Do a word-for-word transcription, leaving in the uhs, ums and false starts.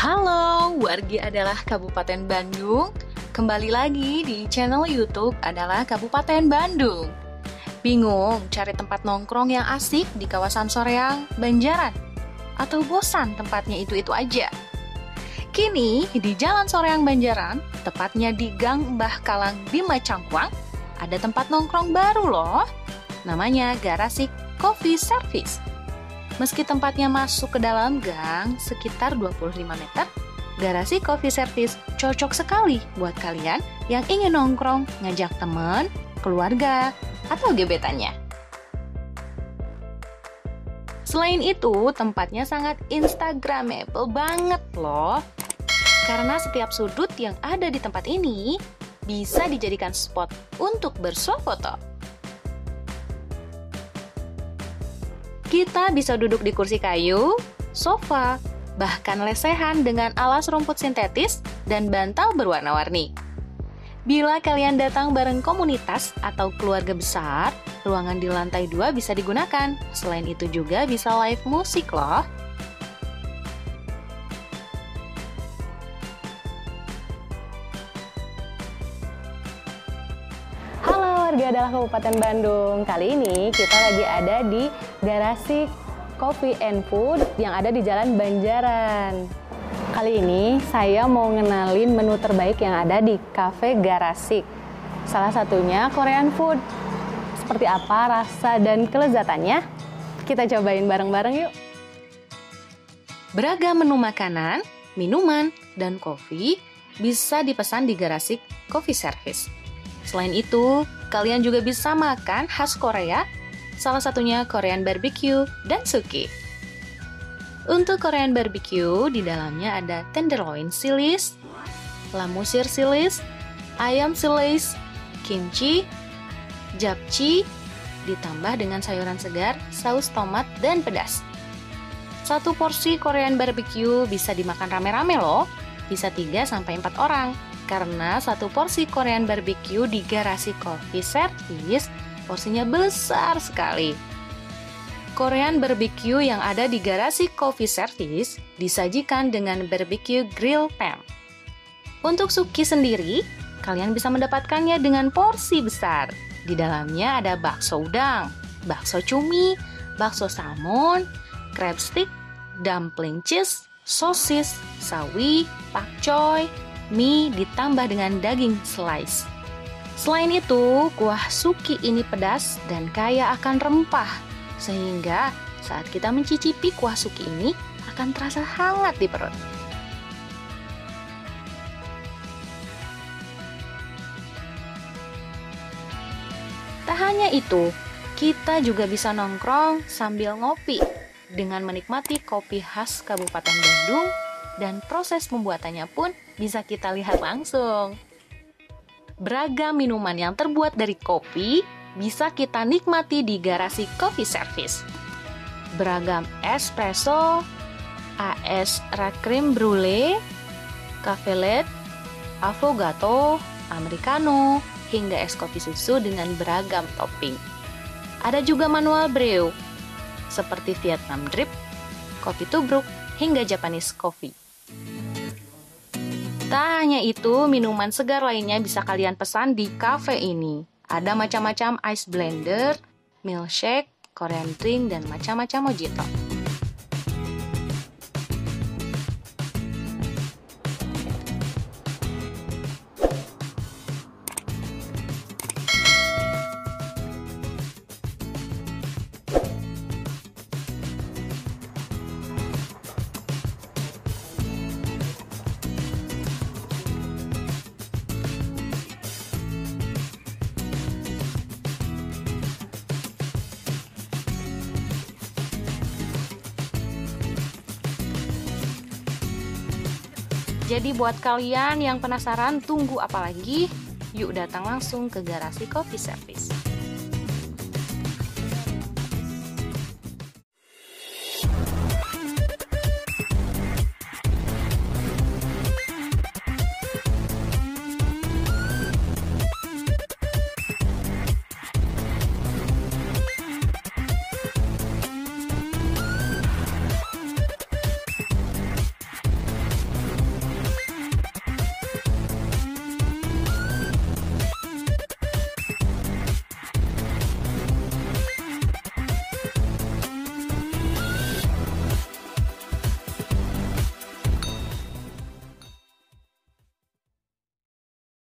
Halo, wargi adalah Kabupaten Bandung. Kembali lagi di channel YouTube adalah Kabupaten Bandung. Bingung cari tempat nongkrong yang asik di kawasan Soreang, Banjaran? Atau bosan tempatnya itu-itu aja? Kini di Jalan Soreang Banjaran, tepatnya di Gang Mbah Kalang Bima Cangkuang, ada tempat nongkrong baru loh. Namanya Garasi Coffee Service. Meski tempatnya masuk ke dalam gang sekitar dua puluh lima meter, Garasi Coffee Service cocok sekali buat kalian yang ingin nongkrong, ngajak teman, keluarga, atau gebetannya. Selain itu, tempatnya sangat instagramable banget loh. Karena setiap sudut yang ada di tempat ini bisa dijadikan spot untuk bersuah foto. Kita bisa duduk di kursi kayu, sofa, bahkan lesehan dengan alas rumput sintetis dan bantal berwarna-warni. Bila kalian datang bareng komunitas atau keluarga besar, ruangan di lantai dua bisa digunakan. Selain itu juga bisa live musik loh. Warga adalah Kabupaten Bandung. Kali ini kita lagi ada di Garasi Coffee and Food yang ada di Jalan Banjaran. Kali ini saya mau ngenalin menu terbaik yang ada di Cafe Garasi. Salah satunya Korean food. Seperti apa rasa dan kelezatannya? Kita cobain bareng-bareng yuk. Beragam menu makanan, minuman, dan kopi bisa dipesan di Garasi Coffee Service. Selain itu, kalian juga bisa makan khas Korea, salah satunya Korean barbecue dan suki. Untuk Korean barbecue, di dalamnya ada tenderloin silis, lamusir silis, ayam silis, kimchi, japchae, ditambah dengan sayuran segar, saus tomat, dan pedas. Satu porsi Korean barbecue bisa dimakan rame-rame loh, bisa tiga sampai empat orang. Karena satu porsi Korean barbecue di Garasi Coffee Service porsinya besar sekali. Korean barbecue yang ada di Garasi Coffee Service disajikan dengan barbecue grill pan. Untuk suki sendiri, kalian bisa mendapatkannya dengan porsi besar. Di dalamnya ada bakso udang, bakso cumi, bakso salmon, crab stick, dumpling cheese, sosis, sawi, pakcoy, mie ditambah dengan daging slice. Selain itu, kuah suki ini pedas dan kaya akan rempah, sehingga saat kita mencicipi kuah suki ini akan terasa hangat di perut. Tak hanya itu, kita juga bisa nongkrong sambil ngopi dengan menikmati kopi khas Kabupaten Bandung, dan proses pembuatannya pun bisa kita lihat langsung. Beragam minuman yang terbuat dari kopi bisa kita nikmati di Garasi Coffee Service. Beragam espresso, es cream brulee, cafe latte, affogato, americano, hingga es kopi susu dengan beragam topping. Ada juga manual brew, seperti Vietnam drip, kopi tubruk, hingga Japanese coffee. Tak hanya itu, minuman segar lainnya bisa kalian pesan di cafe ini. Ada macam-macam ice blender, milkshake, Korean drink, dan macam-macam mojito. Jadi buat kalian yang penasaran tunggu apa lagi? Yuk datang langsung ke Garasi Coffee Service.